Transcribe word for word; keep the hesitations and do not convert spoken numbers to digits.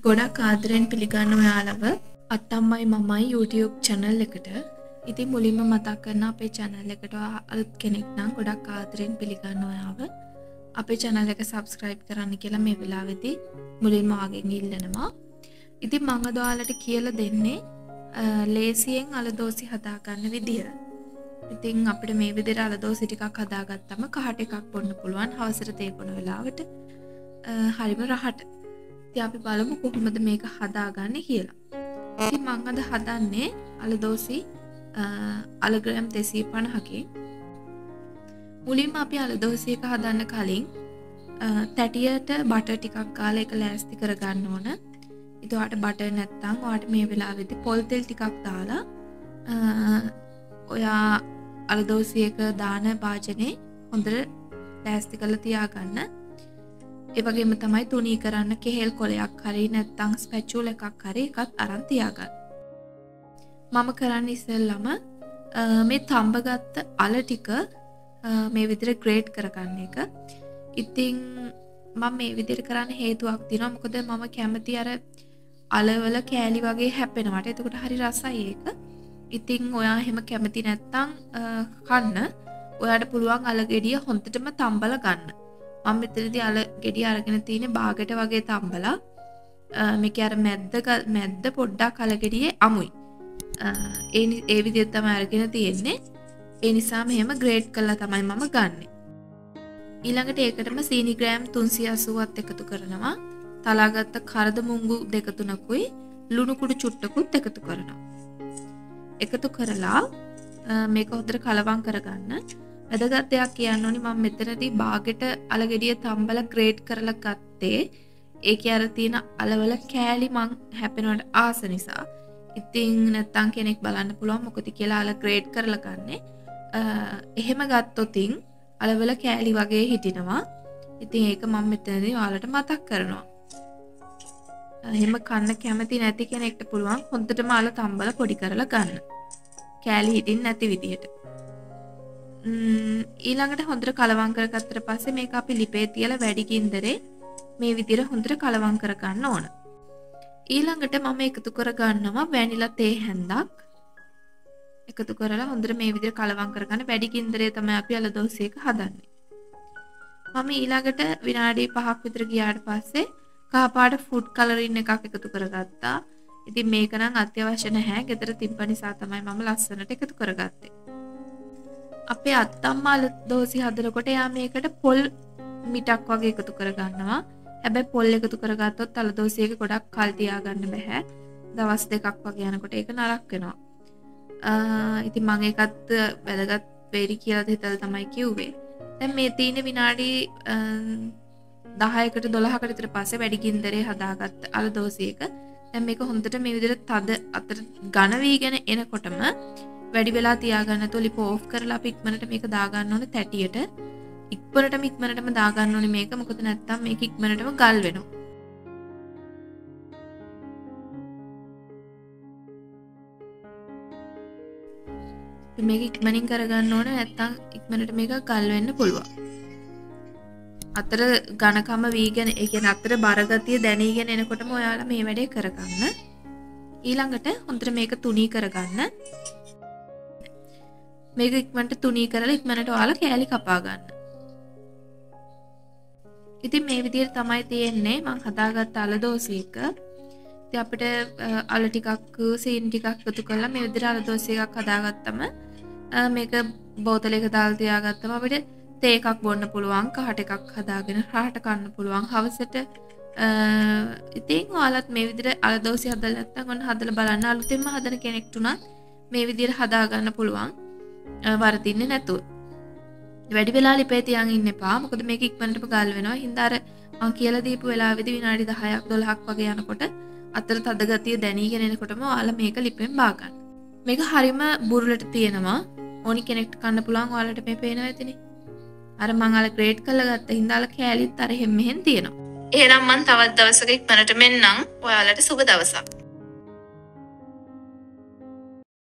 ගොඩක් ආදරෙන් පිළිගන්න ඔයාලව අත්තම්මයි මමයි YouTube channel එකට. ඉතින් මුලින්ම මතක් කරන අපේ channel එකට අලුත් කෙනෙක් නම් ගොඩක් ආදරෙන් පිළිගන්න ඔයාව. අපේ channel එක subscribe කරන්න කියලා මේ වෙලාවේදී මුලින්ම ආගෙන් ඉල්ලනවා. ඉතින් මම අද ඔයාලට කියලා දෙන්නේ ලේසියෙන් අලදෝසි හදාගන්න විදිය. ඉතින් අපිට මේ විදිහට අලදෝසි ටිකක් හදාගත්තම කහට එකක් බොන්න පුළුවන් හවසට තේ බොන වෙලාවට. හරිම රහට. ඉතින් අපි බලමු කොහොමද මේක හදාගන්නේ කියලා. ඉතින් මම අද හදන්නේ අලදෝසි අල ග්‍රෑම් දෙසිය පනහකින්. මුලින්ම අපි අලදෝසි එක හදන්න කලින් තැටියට බටර් ටිකක් ගාලා ඒක ලෑස්ති කරගන්න ඕන. ඉතින් ඔයාලට බටර් නැත්නම් ඔයාලට මේ වෙලාවේදී පොල් තෙල් ටිකක් දාලා ඔයා අලදෝසි එක දාන භාජනේ හොඳට ලෑස්ති කරලා තියාගන්න. ඒ වගේම තමයි තුනී කරන්න කෙහෙල් කොලයක් හරි නැත්නම් ස්පැචුලා එකක් හරි එකත් අරන් තියාගන්න. මම කරන්නේ ඉස්සෙල්ලාම මේ තඹගත්ත අල ටික මේ විදිහට ග්‍රේට් කරගන්න එක. ඉතින් මම මේ විදිහට කරන්න හේතුවක් තියෙනවා. මොකද මම කැමති අර අලවල කෑලි වගේ හැපෙනවට. එතකොට හරි රසයි ඒක. ඉතින් ඔයා එහෙම කැමති නැත්නම් කන්න ඔයාට පුළුවන් අල ගෙඩිය හොඳටම තම්බලා ගන්න. මම මෙතනදී අල ගෙඩිය අරගෙන තියෙන්නේ බාගට වගේ තම්බලා. මේකේ අර මැද්ද මැද්ද පොඩ්ඩක් අල ගෙඩියේ අමුයි. ඒ ඒ විදිහට තමයි අරගෙන තියෙන්නේ. ඒ නිසා මෙහෙම ග්‍රේඩ් කරලා තමයි මම ගන්නෙ. ඊළඟට ඒකටම සීනි ග්‍රෑම් තුන්සිය අසූවත් එකතු කරනවා. තලාගත්ත කරද මුංගු දෙක තුනකුයි ලුණු කුඩු චුට්ටකුත් එකතු කරනවා. එකතු කරලා මේක හොඳට කලවම් කරගන්න. වැදගත් දෙයක් කියන්න ඕනි මම මෙතනදී බාගෙට අල ගෙඩිය තම්බලා ග්‍රේඩ් කරලා ගත්තේ ඒකේ අර තියෙන අලවල කෑලි මං හැපෙනවට ආස නිසා. ඉතින් නැත්තම් කෙනෙක් බලන්න පුළුවන් මොකද කියලා අල ග්‍රේඩ් කරලා ගන්නෙ. එහෙම ගත්තොතින් අලවල කෑලි වගේ හිටිනවා. ඉතින් ඒක මම මෙතනදී ඔයාලට මතක් කරනවා. එහෙම කන්න කැමති නැති කෙනෙක්ට පුළුවන් හොඳටම අල තම්බලා පොඩි කරලා ගන්න. කෑලි හිටින් නැති විදියට. ඊළඟට හොඳට කලවම් කරගත්තට පස්සේ මේක අපි ලිපේ තියලා වැඩි ගින්දරේ මේ විදිහට හොඳට කලවම් කරගන්න ඕන. ඊළඟට මම එකතු කරගන්නවා වැනිලා තේ හැන්දක්. එකතු කරලා හොඳට මේ විදිහට කලවම් කරගන්න වැඩි ගින්දරේ තමයි අපි අලදෝසි එක හදන්නේ. මම ඊළඟට විනාඩි පහක් විතර ගියාට පස්සේ කහපාට ෆුඩ් කලරින් එකක් එකතු කරගත්තා. ඉතින් මේක නම් අත්‍යවශ්‍ය නැහැ. ගෙදර තිබ්බ නිසා තමයි මම ලස්සනට එකතු කරගත්තේ. අපේ අත්තම්මා අලදෝසි හදනකොට යා මේකට පොල් මිටක් වගේ එකතු කරගන්නවා. හැබැයි පොල් එකතු කරගත්තොත් අලදෝසි එක ගොඩක් කල් තියාගන්න බෑ. දවස් දෙකක් වගේ යනකොට ඒක නරක වෙනවා. ඉතින් මම ඒකත් වැදගත් වෙරි කියලා හිතලා තමයි කිව්වේ. දැන් මේ තියෙන විනාඩි දහයකට දොළහකට විතර පස්සේ වැඩි ගින්දරේ හදාගත්ත අලදෝසි එක. දැන් මේක හොඳට මේ විදිහට තද අතර ඝන වීගෙන එනකොටම වැඩි වෙලා තියාගන්න නැතුව ලිප ඕෆ් කරලා අපි ඉක්මනට මේක දාගන්න ඕනේ තැටියට. ඉක්මනටම ඉක්මනටම දාගන්න ඕනේ මේක. මොකද නැත්තම් මේක ඉක්මනටම ගල් වෙනවා. මේක ඉක්මනින් කරගන්න ඕනේ නැත්තම් ඉක්මනට මේක ගල් වෙන්න පුළුවන්. අතර ඝනකම වීගෙන ඒ කියන්නේ අතර බරගතිය දැනීගෙන එනකොටම ඔයාලා මේ වැඩේ කරගන්න. ඊළඟට හොඳට මේක තුනී කරගන්න. මේක ඉක්මනට තුනී කරලා ඉක්මනට ඔයාලා කෑලි කපා ගන්න. ඉතින් මේ විදිහට තමයි තියෙන්නේ මම හදාගත්ත අලදෝසි එක. ඉතින් අපිට අල ටිකක් සීනි ටිකක් එකතු කරලා මේ විදිහට අලදෝසි එකක් හදාගත්තම මේක බෝතලයක දාලා තියාගත්තම අපිට තේ එකක් බොන්න පුළුවන්, කහට එකක් හදාගෙන රහට කන්න පුළුවන් හවසට. ඉතින් ඔයාලත් මේ විදිහට අලදෝසි හදලා නැත්නම් ඔන්න හදලා බලන්න. අලුතෙන්ම හදන කෙනෙක්ට උනත් මේ විදිහට හදාගන්න පුළුවන්. වරදින්නේ නැතුව. වැඩි වෙලා ලිපේ තියන් ඉන්න එපා. මොකද මේක ඉක්මනටම ගල් වෙනවා. හින්දා අර මං කියලා දීපු වෙලාවේදී විනාඩි දහයක් දොළහක් වගේ යනකොට අතර තද ගතිය දැනීගෙන එනකොටම ඔයාලා මේක ලිපෙන් බා ගන්න. මේක හරිම බුරුලට තියෙනවා. ඕනි කෙනෙක්ට කන්න පුළුවන්. ඔයාලට මේ පේනවා ඇතිනේ. අර මං අර ග්‍රේඩ් කරලා ගත්ත හින්දා අර කෑලිත් අර හැම මෙහෙන් තියෙනවා. එහෙනම් මං තවත් දවසක ඉක්මනට මෙන්නම්. ඔයාලට සුබ දවසක්.